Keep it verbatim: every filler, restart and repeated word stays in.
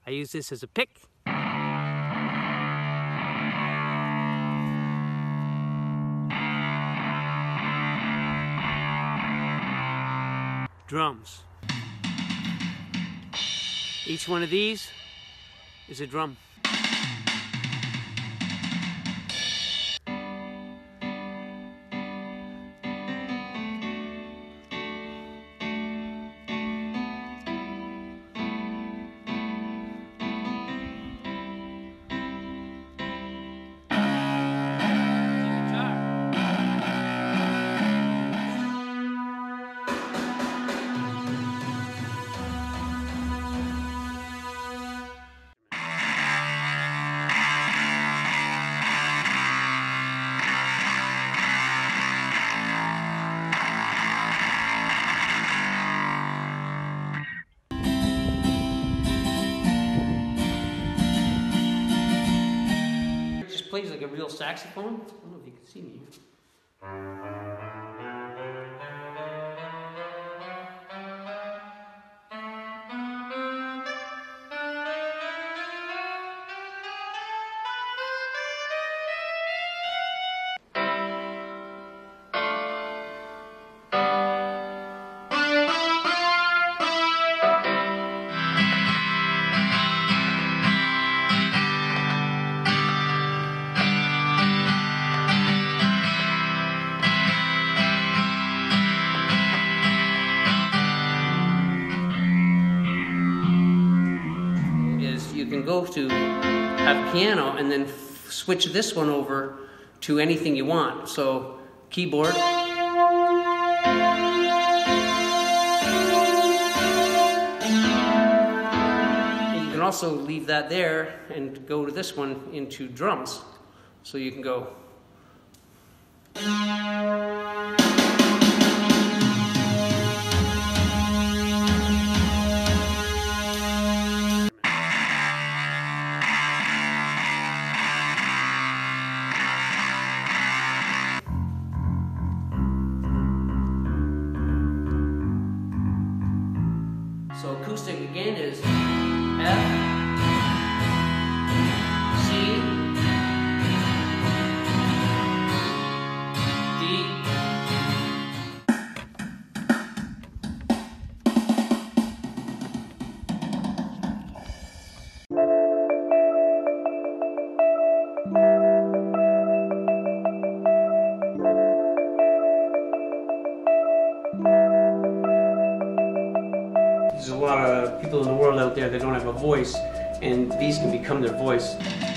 I use this as a pick. Drums. Each one of these is a drum. Plays like a real saxophone. I don't know if you can see me. You can go to have piano and then f switch this one over to anything you want. So keyboard. And you can also leave that there and go to this one into drums. So you can go. So acoustic again is F, C, D, There's a lot of people in the world out there that don't have a voice, and these can become their voice.